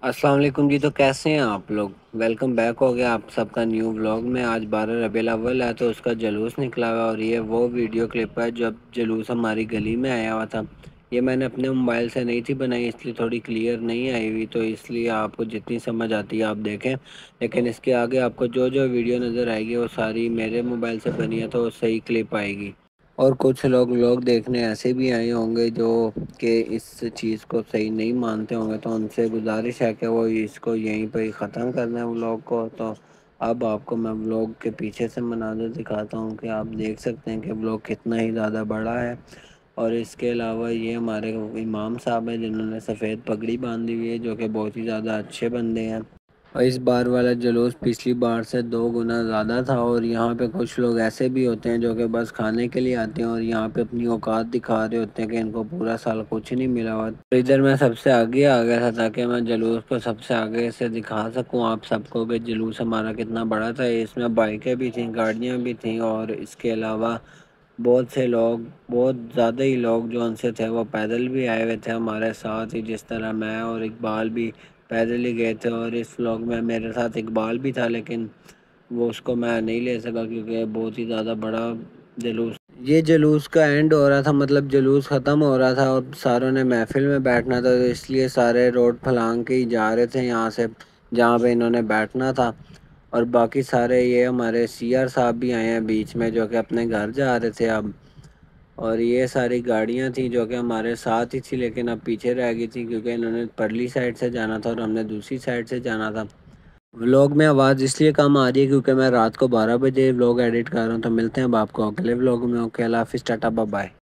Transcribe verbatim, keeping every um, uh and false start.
السلام علیکم جی، تو کیسے ہیں آپ لوگ؟ ویلکم بیک ہو گیا آپ سب کا نیو ولاگ میں۔ آج بارہ ربیع الاول ہے تو اس کا جلوس نکلا ہوا، اور یہ وہ ویڈیو کلپ ہے جب جلوس ہماری گلی میں آیا ہوا تھا۔ یہ میں نے اپنے موبائل سے نہیں تھی بنائی، اس لیے تھوڑی کلیئر نہیں آئی ہوئی، تو اس لیے آپ کو جتنی سمجھ آتی ہے آپ دیکھیں، لیکن اس کے آگے آپ کو جو جو ویڈیو نظر آئے گی وہ ساری میرے موبائل سے بنی ہے، تو صحیح کلپ آئے گی۔ اور کچھ لوگ لوگ دیکھنے ایسے بھی آئے ہوں گے جو کہ اس چیز کو صحیح نہیں مانتے ہوں گے، تو ان سے گزارش ہے کہ وہ اس کو یہیں پہ ہی ختم کر دیں व्लॉग کو۔ تو اب آپ کو میں व्लॉग کے پیچھے سے مناظر دکھاتا ہوں کہ آپ دیکھ سکتے ہیں کہ व्लॉگ کتنا ہی زیادہ بڑا ہے۔ اور اس کے علاوہ یہ ہمارے امام صاحب ہیں جنہوں نے سفید پگڑی باندھی ہوئی ہے، جو کہ بہت ہی زیادہ اچھے بندے ہیں۔ اور اس بار والا جلوس پچھلی بار سے دو گنا زیادہ تھا، اور یہاں پہ کچھ لوگ ایسے بھی ہوتے ہیں جو کہ بس کھانے کے لیے آتے ہیں اور یہاں پہ اپنی اوقات دکھا رہے ہوتے ہیں کہ ان کو پورا سال کچھ نہیں ملا ہوا۔ تو ادھر میں سب سے آگے آ گیا تھا تاکہ میں جلوس کو سب سے آگے سے دکھا سکوں آپ سب کو کہ جلوس ہمارا کتنا بڑا تھا۔ اس میں بائکیں بھی تھیں، گاڑیاں بھی تھیں، اور اس کے علاوہ بہت سے لوگ، بہت زیادہ ہی لوگ جو ان سے تھے وہ پیدل بھی آئے ہوئے تھے ہمارے ساتھ ہی، جس طرح میں اور اقبال بھی پیدل ہی گئے تھے۔ اور اس ولاگ میں میرے ساتھ اقبال بھی تھا، لیکن وہ اس کو میں نہیں لے سکا کیونکہ بہت ہی زیادہ بڑا جلوس یہ جلوس کا اینڈ ہو رہا تھا، مطلب جلوس ختم ہو رہا تھا اور ساروں نے محفل میں بیٹھنا تھا، تو اس لیے سارے روڈ پھلانگ کے ہی جا رہے تھے یہاں سے جہاں پہ انہوں نے بیٹھنا تھا۔ اور باقی سارے یہ ہمارے سی آر صاحب بھی آئے ہیں بیچ میں، جو کہ اپنے گھر جا رہے تھے اب۔ اور یہ ساری گاڑیاں تھیں جو کہ ہمارے ساتھ ہی تھی لیکن اب پیچھے رہ گئی تھیں کیونکہ انہوں نے پرلی سائڈ سے جانا تھا اور ہم نے دوسری سائڈ سے جانا تھا۔ ولاگ میں آواز اس لیے کم آ رہی ہے کیونکہ میں رات کو بارہ بجے ولاگ ایڈٹ کر رہا ہوں۔ تو ملتے ہیں اب آپ کو اگلے ولاگ میں۔ اوکے، اللہ حافظ، ٹاٹا، بائے بائے۔